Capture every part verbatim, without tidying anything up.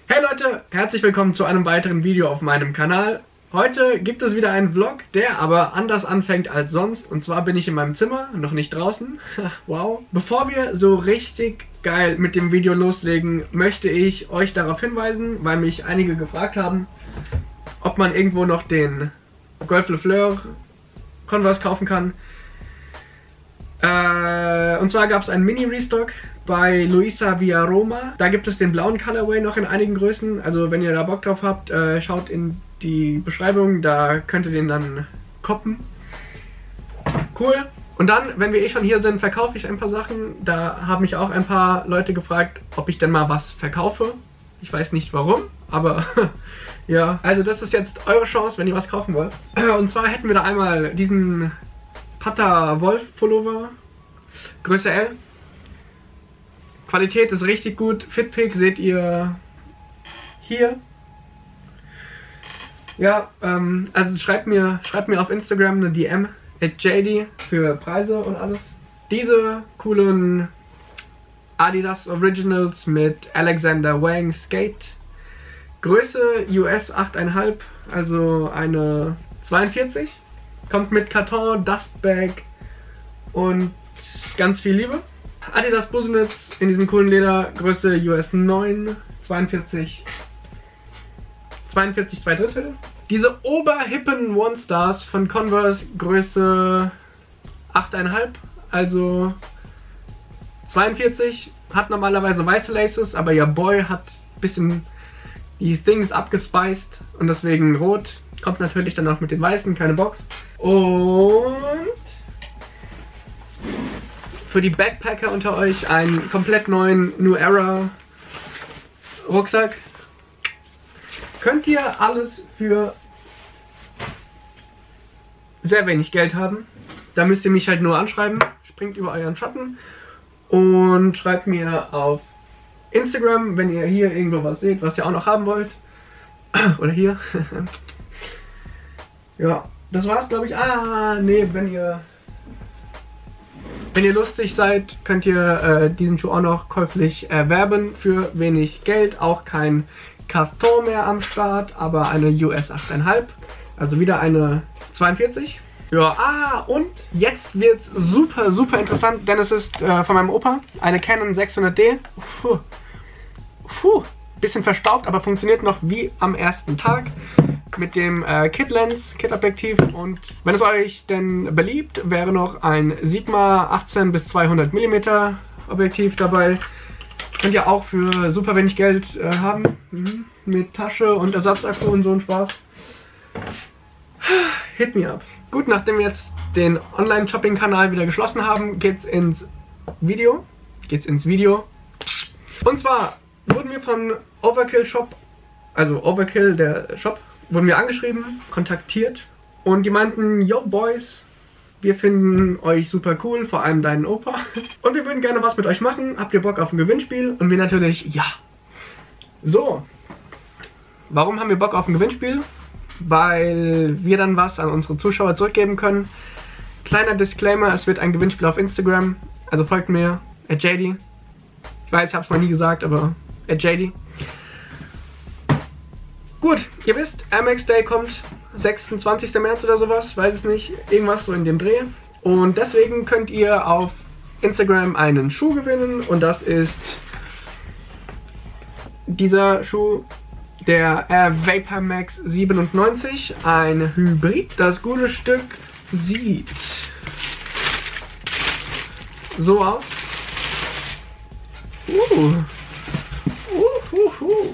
Hey Leute, herzlich willkommen zu einem weiteren Video auf meinem Kanal. Heute gibt es wieder einen Vlog, der aber anders anfängt als sonst. Und zwar bin ich in meinem Zimmer, noch nicht draußen. Wow. Bevor wir so richtig geil mit dem Video loslegen, möchte ich euch darauf hinweisen, weil mich einige gefragt haben, ob man irgendwo noch den Golf Le Fleur Converse kaufen kann. Äh, und zwar gab es einen Mini-Restock bei Luisa Via Roma. Da gibt es den blauen Colorway noch in einigen Größen. Also wenn ihr da Bock drauf habt, äh, schaut in die Beschreibung, da könnt ihr den dann koppen. Cool. Und dann, wenn wir eh schon hier sind, verkaufe ich ein paar Sachen. Da haben mich auch ein paar Leute gefragt, ob ich denn mal was verkaufe. Ich weiß nicht warum, aber ja. Also das ist jetzt eure Chance, wenn ihr was kaufen wollt. Und zwar hätten wir da einmal diesen Pata Wolf Pullover, Größe L. Qualität ist richtig gut. Fitpic seht ihr hier. Ja, ähm, also schreibt mir, schreibt mir auf Instagram eine D M at J D für Preise und alles. Diese coolen Adidas Originals mit Alexander Wang Skate. Größe U S acht Komma fünf, also eine zweiundvierzig. Kommt mit Karton, Dustbag und ganz viel Liebe. Adidas Busenitz in diesem coolen Leder, Größe U S neun, zweiundvierzig, zweiundvierzig zwei Drittel. Diese oberhippen One Stars von Converse, Größe acht Komma fünf, also zweiundvierzig. Hat normalerweise weiße Laces, aber ihr Boy hat ein bisschen die Things abgespeist und deswegen rot. Kommt natürlich dann auch mit den weißen, keine Box. Und für die Backpacker unter euch einen komplett neuen New Era Rucksack. Könnt ihr alles für sehr wenig Geld haben. Da müsst ihr mich halt nur anschreiben. Springt über euren Schatten und schreibt mir auf Instagram, wenn ihr hier irgendwo was seht, was ihr auch noch haben wollt. Oder hier. Ja, das war's, glaube ich. Ah, nee, wenn ihr wenn ihr lustig seid, könnt ihr äh, diesen Schuh auch noch käuflich erwerben für wenig Geld. Auch kein Karton mehr am Start, aber eine U S acht Komma fünf. Also wieder eine zweiundvierzig. Ja, ah, und jetzt wird's super, super interessant, denn es ist äh, von meinem Opa eine Canon sechshundert D. Puh. Puh. Bisschen verstaubt, aber funktioniert noch wie am ersten Tag. Mit dem äh, Kit-Lens, Kit-Objektiv, und wenn es euch denn beliebt, wäre noch ein Sigma achtzehn bis zweihundert Millimeter Objektiv dabei. Könnt ihr auch für super wenig Geld äh, haben. Mhm. Mit Tasche und Ersatzakku und so ein Spaß. Hit me up. Gut, nachdem wir jetzt den Online-Shopping-Kanal wieder geschlossen haben, geht's ins Video. Geht's ins Video. Und zwar wurden wir von Overkill Shop, also Overkill, der Shop, wurden wir angeschrieben, kontaktiert und die meinten, yo Boys, wir finden euch super cool, vor allem deinen Opa, und wir würden gerne was mit euch machen. Habt ihr Bock auf ein Gewinnspiel? Und wir natürlich, ja. So, warum haben wir Bock auf ein Gewinnspiel? Weil wir dann was an unsere Zuschauer zurückgeben können. Kleiner Disclaimer, es wird ein Gewinnspiel auf Instagram, also folgt mir, at J D. Ich weiß, ich habe es noch nie gesagt, aber at J D. Gut, ihr wisst, Air Max Day kommt, sechsundzwanzigster März oder sowas, weiß es nicht, irgendwas so in dem Dreh. Und deswegen könnt ihr auf Instagram einen Schuh gewinnen, und das ist dieser Schuh, der Air Vapor Max siebenundneunzig, ein Hybrid. Das gute Stück sieht so aus. Uh. Uh, uh, uh.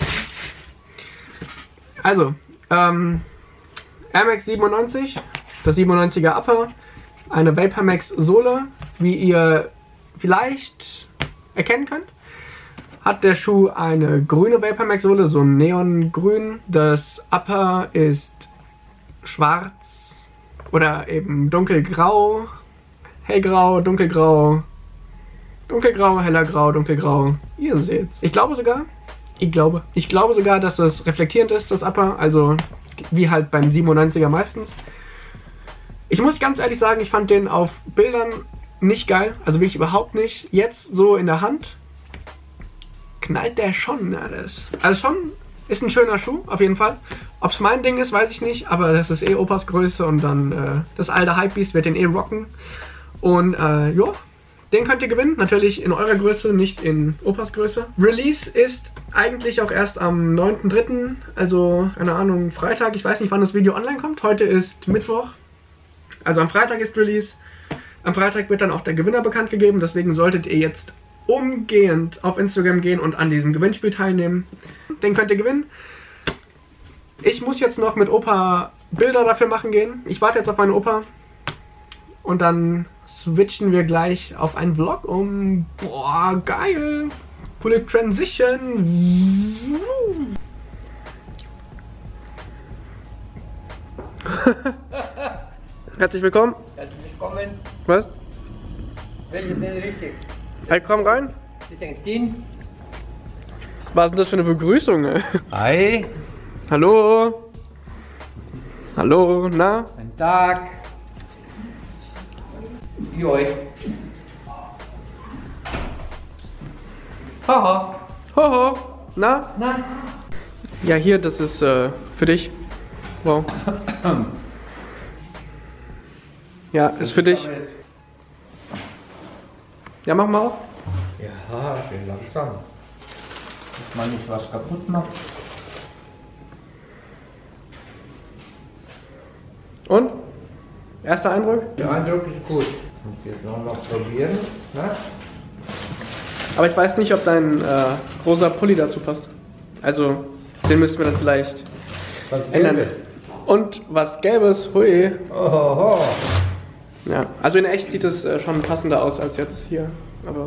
Also, ähm, Air Max siebenundneunzig, das siebenundneunziger Upper, eine Vapor Max Sohle, wie ihr vielleicht erkennen könnt, hat der Schuh eine grüne Vapor Max Sohle, so neongrün. Das Upper ist schwarz oder eben dunkelgrau, hellgrau, dunkelgrau, dunkelgrau, heller grau, dunkelgrau. Ihr seht's. Ich glaube sogar, Ich glaube. Ich glaube sogar, dass das reflektierend ist, das Upper. Also wie halt beim siebenundneunziger meistens. Ich muss ganz ehrlich sagen, ich fand den auf Bildern nicht geil. Also wirklich überhaupt nicht. Jetzt so in der Hand knallt der schon alles. Also schon Ist ein schöner Schuh, auf jeden Fall. Ob es mein Ding ist, weiß ich nicht, aber das ist eh Opas Größe und dann äh, das alte Hypebeast wird den eh rocken. Und äh, ja, den könnt ihr gewinnen. Natürlich in eurer Größe, nicht in Opas Größe. Release ist eigentlich auch erst am neunten dritten, also keine Ahnung, Freitag. Ich weiß nicht, wann das Video online kommt. Heute ist Mittwoch. Also am Freitag ist Release. Am Freitag wird dann auch der Gewinner bekannt gegeben. Deswegen solltet ihr jetzt umgehend auf Instagram gehen und an diesem Gewinnspiel teilnehmen. Den könnt ihr gewinnen. Ich muss jetzt noch mit Opa Bilder dafür machen gehen. Ich warte jetzt auf meinen Opa. Und dann switchen wir gleich auf einen Vlog um. Boah, geil. Coole Transition. Herzlich willkommen. Herzlich willkommen. Was? Welches sind richtig? Hey, komm rein. Das ist ein Kind. Was ist denn das für eine Begrüßung? Ey? Hi. Hallo. Hallo, na? Ein Tag. Joi. Haha. Hoho. Na? Na? Ja, hier, das ist äh, für dich. Wow. Ja, ist für dich. Ja, mach mal auf. Ja, schön langsam. Dass man nicht was kaputt macht. Und? Erster Eindruck? Der Eindruck ist gut. Und jetzt noch mal probieren. Na? Aber ich weiß nicht, ob dein äh, rosa Pulli dazu passt. Also, den müssten wir dann vielleicht Was ändern. Gelbes. Und was Gelbes, hui. Ohoho. Ja, also in echt sieht es äh, schon passender aus als jetzt hier. Aber.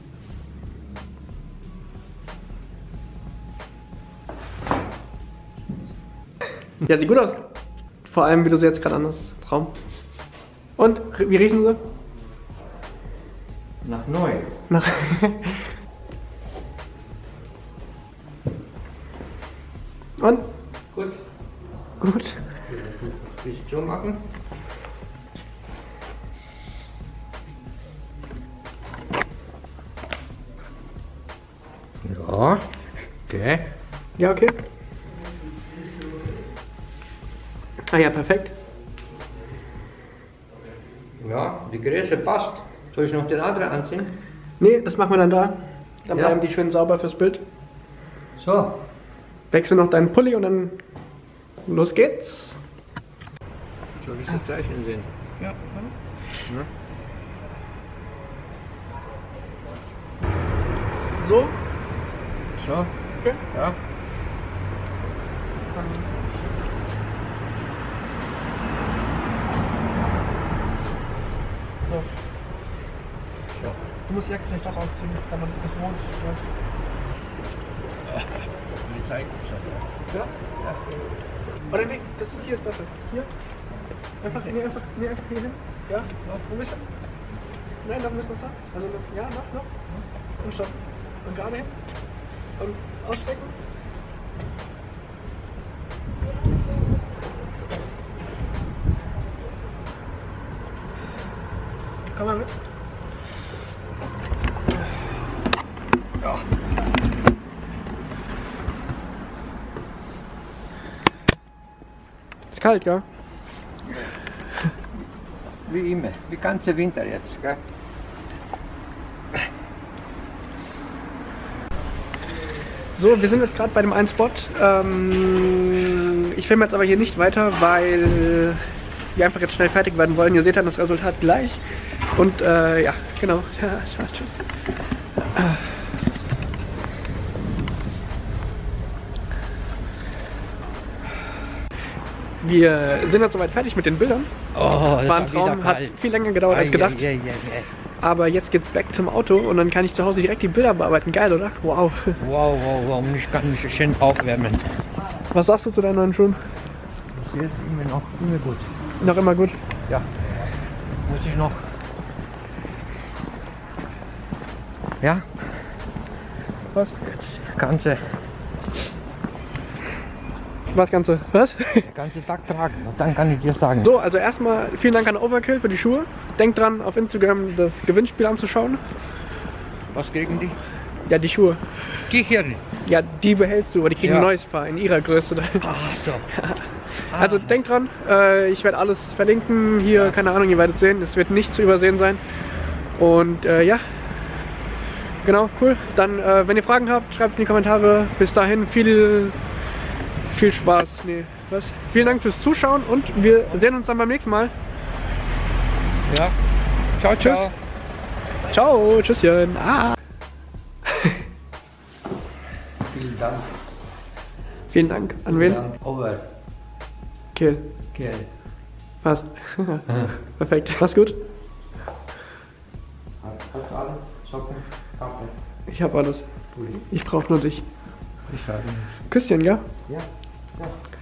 Ja, sieht gut aus. Vor allem, wie du sie jetzt gerade anhast. Traum. Und? Wie riechen sie? Nach neu. Nach. Und? Gut. Gut. Licht schon machen. Ja. Okay. Ja, okay. Ah ja, perfekt. Ja, die Größe passt. Soll ich noch den anderen anziehen? Nee, das machen wir dann da. Dann Ja. bleiben die schön sauber fürs Bild. So. Wechsel noch deinen Pulli und dann los geht's. Soll ich das Zeichen sehen? Ja. Ja. So. So. Okay. Ja. So. Du musst die Jacke vielleicht auch ausziehen, wenn man das rot wird. Die Zeit ist Ja? Ja. Oder nee, das hier ist besser. Hier. Einfach, nee, einfach, nee, einfach hier hin. Ja, noch ein bisschen. Nein, noch ein bisschen noch da. Also, noch, ja, noch, noch. Und stopp. Und gerade hin. Und ausstrecken. Komm mal mit. Ja. Ist kalt, gell? Wie immer, wie ganze Winter jetzt, gell? So, wir sind jetzt gerade bei dem einen Spot. Ähm, ich filme jetzt aber hier nicht weiter, weil wir einfach jetzt schnell fertig werden wollen. Ihr seht dann das Resultat gleich. Und äh, ja, genau. Ja, ja, tschüss. Wir sind jetzt soweit fertig mit den Bildern. Oh, das War ein Traum, hat viel länger gedauert als gedacht. Ja, ja, ja. Aber jetzt geht's back zum Auto und dann kann ich zu Hause direkt die Bilder bearbeiten. Geil, oder? Wow. Wow, wow, wow. Und ich kann mich schön aufwärmen. Was sagst du zu deinen neuen Schuhen? Das ist immer noch immer gut. Noch immer gut. Ja. Muss ich noch. Ja, Was? jetzt ganze, Was Ganze? Was? den ganzen Tag tragen. Und dann kann ich dir sagen. So, also erstmal vielen Dank an Overkill für die Schuhe. Denkt dran, auf Instagram das Gewinnspiel anzuschauen. Was kriegen die? Ja, die Schuhe. Kichern. Ja, die behältst du, aber die kriegen Ja. ein neues Paar in ihrer Größe. Ach so. Also denkt dran, äh, ich werde alles verlinken hier, keine Ahnung, ihr werdet sehen, es wird nicht zu übersehen sein. Und äh, ja, genau, cool. Dann, äh, wenn ihr Fragen habt, schreibt in die Kommentare. Bis dahin, viel, viel Spaß. Nee, was? Vielen Dank fürs Zuschauen und wir sehen uns dann beim nächsten Mal. Ja. Ciao, Tschüss. ciao. Ciao, tschüsschen. Ah. Vielen Dank. Vielen Dank. An wen? Dank. Robert. Kill. Okay. Passt. Perfekt. Mach's gut. Hast du alles? Socken, Kaffee? Ich hab alles. Ich brauch nur dich. Ich sage Küsschen, ja? ja. Ja.